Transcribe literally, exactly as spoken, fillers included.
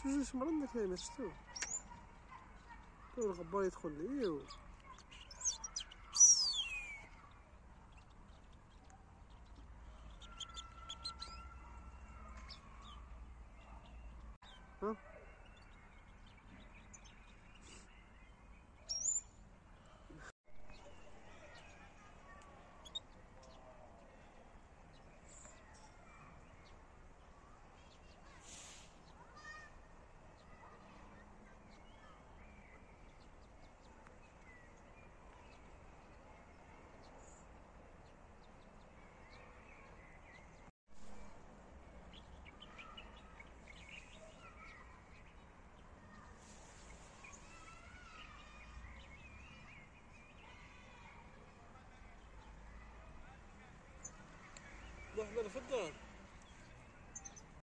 شفتو جوج مرات الكلمات شفتو الغبار يدخل لي و... ها لحظة في الدار.